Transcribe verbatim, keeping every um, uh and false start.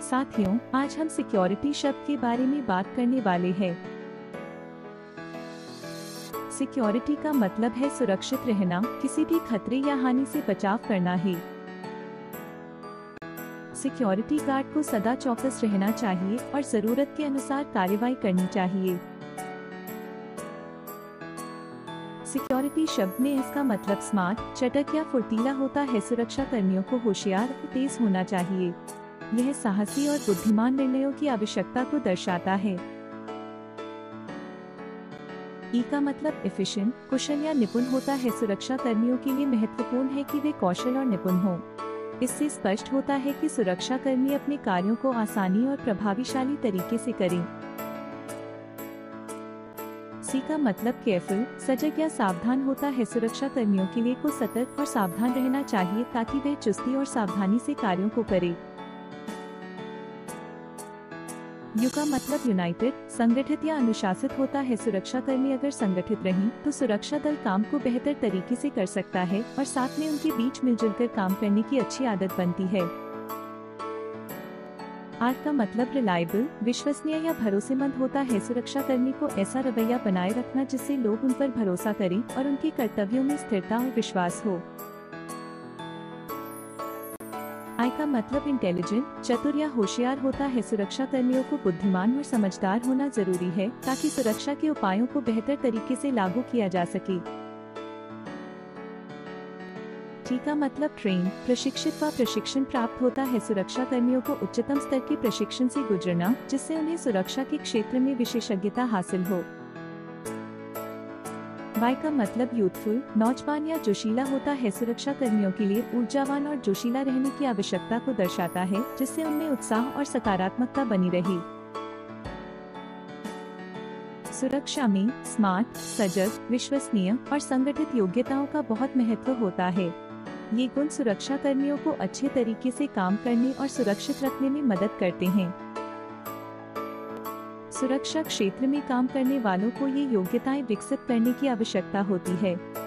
साथियों, आज हम सिक्योरिटी शब्द के बारे में बात करने वाले हैं। सिक्योरिटी का मतलब है सुरक्षित रहना, किसी भी खतरे या हानि से बचाव करना है। सिक्योरिटी गार्ड को सदा चौकस रहना चाहिए और जरूरत के अनुसार कार्रवाई करनी चाहिए। सिक्योरिटी शब्द में इसका मतलब स्मार्ट, चटक या फुर्तीला होता है। सुरक्षा कर्मियों को होशियार और तेज होना चाहिए। यह साहसी और बुद्धिमान निर्णयों की आवश्यकता को दर्शाता है। ई का मतलब एफिशिएंट, कुशल या निपुण होता है। सुरक्षा कर्मियों के लिए महत्वपूर्ण है कि वे कौशल और निपुण हों। इससे स्पष्ट होता है कि सुरक्षा कर्मी अपने कार्यों को आसानी और प्रभावशाली तरीके से करें। सी का मतलब केयरफुल, सजग या सावधान होता है। सुरक्षा कर्मियों के लिए को सतर्क और सावधान रहना चाहिए ताकि वे चुस्ती और सावधानी से कार्यों को करें। यू का मतलब यूनाइटेड, संगठित या अनुशासित होता है। सुरक्षा कर्मी अगर संगठित रहें तो सुरक्षा दल काम को बेहतर तरीके से कर सकता है और साथ में उनके बीच मिलजुल कर काम करने की अच्छी आदत बनती है। आर का मतलब रिलायबल, विश्वसनीय या भरोसेमंद होता है। सुरक्षा कर्मी को ऐसा रवैया बनाए रखना जिससे लोग उन पर भरोसा करें और उनके कर्तव्यों में स्थिरता और विश्वास हो। आई का मतलब इंटेलिजेंट, चतुर या होशियार होता है। सुरक्षा कर्मियों को बुद्धिमान और समझदार होना जरूरी है ताकि सुरक्षा के उपायों को बेहतर तरीके से लागू किया जा सके। टी का मतलब ट्रेन, प्रशिक्षित व प्रशिक्षण प्राप्त होता है। सुरक्षा कर्मियों को उच्चतम स्तर के प्रशिक्षण से गुजरना जिससे उन्हें सुरक्षा के क्षेत्र में विशेषज्ञता हासिल हो। वाई का मतलब यूथफुल, नौजवान या जोशीला होता है। सुरक्षा कर्मियों के लिए ऊर्जावान और जोशीला रहने की आवश्यकता को दर्शाता है जिससे उनमें उत्साह और सकारात्मकता बनी रहे। सुरक्षा में स्मार्ट, सजग, विश्वसनीय और संगठित योग्यताओं का बहुत महत्व होता है। ये गुण सुरक्षा कर्मियों को अच्छे तरीके से काम करने और सुरक्षित रखने में मदद करते हैं। सुरक्षा क्षेत्र में काम करने वालों को ये योग्यताएं विकसित करने की आवश्यकता होती है।